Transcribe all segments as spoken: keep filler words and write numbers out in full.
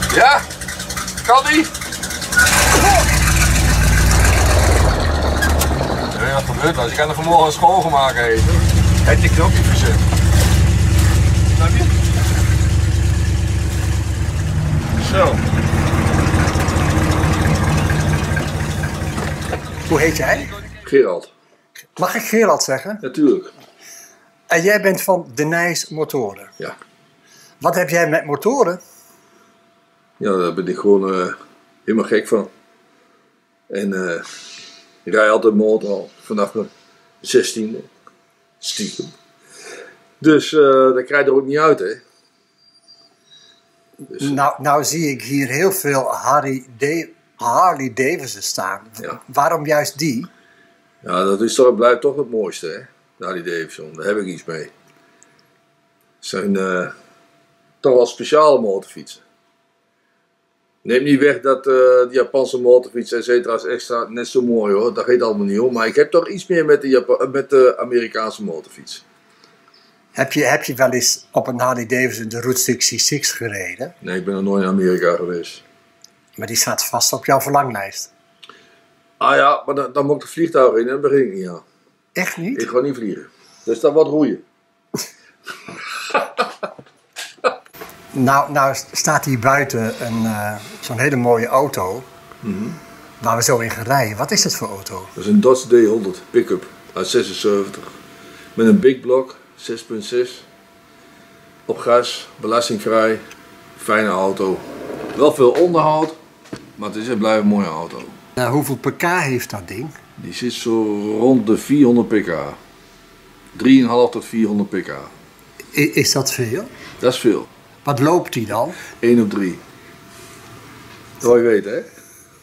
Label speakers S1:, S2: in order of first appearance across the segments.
S1: Ja? Kan die? Nee, wat gebeurt er? Je kan er vanmorgen een schoongemaakt eten. Heb je knopje verzet. Snap je? Zo.
S2: Hoe heet jij?
S1: Gerald.
S2: Mag ik Gerald zeggen?
S1: Natuurlijk.
S2: En jij bent van De Nijs Motoren.
S1: Ja.
S2: Wat heb jij met motoren?
S1: Ja, daar ben ik gewoon uh, helemaal gek van. En uh, ik rij altijd motor al vanaf mijn zestiende. Stiekem. Dus uh, dat krijg je er ook niet uit, hè. Dus,
S2: nou, nou zie ik hier heel veel Harley, Da Harley Davidson staan.
S1: Ja.
S2: Waarom juist die?
S1: Ja, dat is toch, blijft toch het mooiste, hè. Harley Davidson, daar heb ik iets mee. Het zijn uh, toch wel speciale motorfietsen. Neem niet weg dat uh, de Japanse motorfietsen et cetera is extra net zo mooi hoor, dat gaat allemaal niet om. Maar ik heb toch iets meer met de, Japan met de Amerikaanse motorfiets.
S2: Heb je, heb je wel eens op een Harley Davidson de Route zesenzestig gereden?
S1: Nee, ik ben nog nooit in Amerika geweest.
S2: Maar die staat vast op jouw verlanglijst.
S1: Ah ja, maar dan, dan moet ik het vliegtuig in en dan begin ik niet aan.
S2: Echt niet?
S1: Ik ga niet vliegen. Dus dat wat roeien.
S2: Nou, nou staat hier buiten een uh, zo'n hele mooie auto,
S1: Mm-hmm.
S2: waar we zo in gaan rijden. Wat is dat voor auto?
S1: Dat is een Dodge D honderd pick-up uit zesenzeventig. Met een big block, zes punt zes. Op gas, belastingvrij. Fijne auto. Wel veel onderhoud, maar het is en blijft een mooie auto.
S2: Nou, hoeveel pk heeft dat ding?
S1: Die zit zo rond de vierhonderd pk. drie komma vijf tot vierhonderd pk.
S2: I is dat veel?
S1: Dat is veel.
S2: Wat loopt die dan?
S1: één op drie. Dat wil je weten, hè?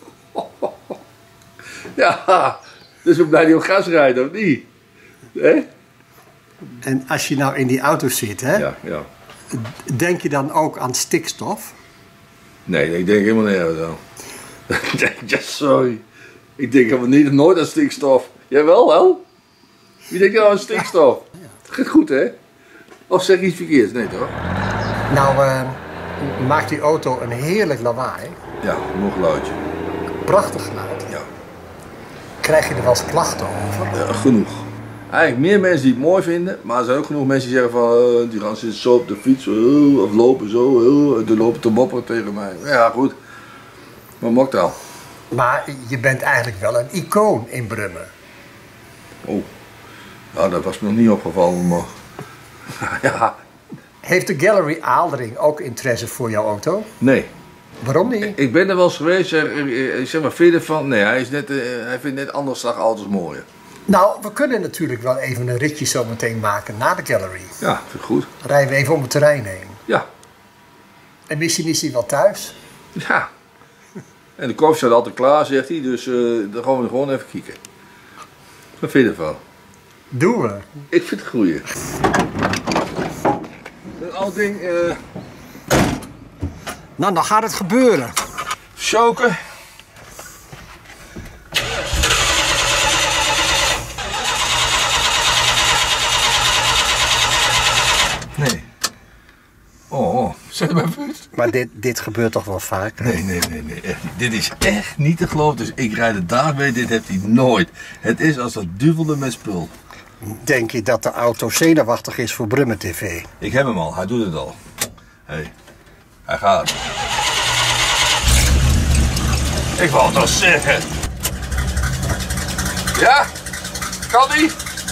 S1: Ja, dus we blijven op gas rijden, of niet? Hè?
S2: En als je nou in die auto zit, hè,
S1: Ja, ja.
S2: denk je dan ook aan stikstof?
S1: Nee, ik denk helemaal nergens aan. Ja, sorry. Ik denk helemaal niet, nooit aan stikstof. Jij wel, wel? Wie denkt nou aan stikstof? Het gaat goed, hè? Of zeg ik iets verkeerds? Nee, toch?
S2: Nou, uh, maakt die auto een heerlijk lawaai.
S1: Ja, nog een geluidje.
S2: Prachtig geluid.
S1: Ja.
S2: Krijg je er wel eens klachten over?
S1: Ja, genoeg. Eigenlijk meer mensen die het mooi vinden, maar er zijn ook genoeg mensen die zeggen van uh, die gaan zitten zo op de fiets uh, of lopen zo, uh, die lopen te mopperen tegen mij. Ja, goed. Wat mocht dan?
S2: Maar je bent eigenlijk wel een icoon in Brummen.
S1: Oh, ja, dat was me nog niet opgevallen, maar ja.
S2: Heeft de Gallery Aaldering ook interesse voor jouw auto?
S1: Nee.
S2: Waarom niet?
S1: Ik ben er wel eens geweest, ik zeg maar, vind je ervan? Nee, hij, is net, uh, hij vindt net andere slag auto's mooier.
S2: Nou, we kunnen natuurlijk wel even een ritje zo meteen maken naar de Gallery.
S1: Ja, vind ik goed.
S2: Dan rijden we even om het terrein heen.
S1: Ja.
S2: En misschien is hij wel thuis.
S1: Ja. En de koffie staat altijd klaar, zegt hij, dus uh, dan gaan we gewoon even kijken. Wat vind je ervan?
S2: Doen we.
S1: Ik vind het goeie. Dat oud ding, uh...
S2: Nou, dan gaat het gebeuren.
S1: choken. Nee. Oh, oh. Zet hem even uit.
S2: Maar dit, dit gebeurt toch wel vaak?
S1: Nee, nee, nee, nee. Echt niet. Dit is echt niet te geloven. Dus ik rijd de dag mee, dit heeft hij nooit. Het is als dat duvelde met spul.
S2: Denk je dat de auto zenuwachtig is voor Brummen T V?
S1: Ik heb hem al, hij doet het al. Hé, hey, hij gaat. Ik wou het al zeggen. Ja? Kan die?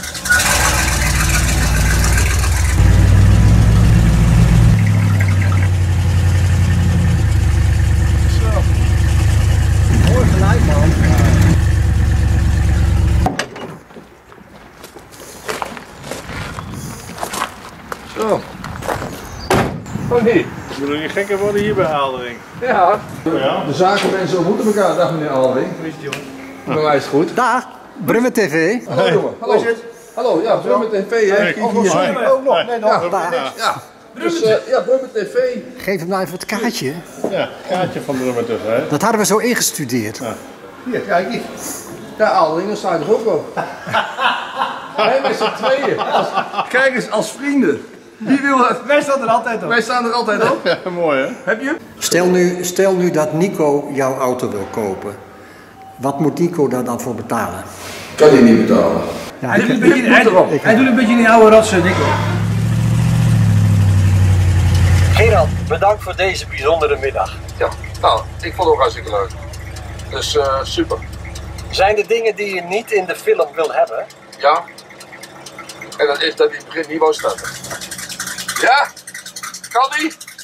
S1: Zo.
S2: Mooi geluid, man.
S1: Zo. Oh nee.
S3: Moet er niet gekker worden hier bij Aaldering.
S1: Ja.
S3: Ja.
S1: De zakenmensen ontmoeten elkaar, dag meneer Alwing. Bij mij is het goed.
S2: Dag, Brummen T V.
S1: Hallo jongen. Hallo. Hallo, ja, Brummen T V hè.
S3: Hey,
S1: Oh, nog
S3: hoi.
S1: zo. Oh, nog. Nee, nog.
S2: Ja, daar.
S1: Ja. Dus uh, ja, Brummen T V.
S2: Geef hem nou even het kaartje.
S3: Ja, kaartje van Brummen T V.
S2: Dat hadden we zo ingestudeerd.
S1: Hier, kijk eens. Ja, Alwing, dan sta je er ook op. Wij met z'n tweeën. Als, kijk eens, als vrienden. Wie wil dat?
S4: Wij staan er altijd op.
S1: Wij staan er altijd op.
S3: Ja, mooi hè?
S1: Heb je hem?
S2: Stel nu, stel nu dat Nico jouw auto wil kopen. Wat moet Nico daar dan voor betalen?
S1: Kan hij niet betalen.
S2: Ja,
S4: Hij
S2: ik-
S4: doet een beetje, hij,
S1: erop.
S4: hij doet een beetje die oude rotsen, Nico.
S2: Gerard, bedankt voor deze bijzondere middag.
S1: Ja, nou, ik vond het ook hartstikke leuk. Dus uh, super.
S2: Zijn er dingen die je niet in de film wil hebben?
S1: Ja. En dat is dat hij in het begin niet wou starten. Ja? Kan die?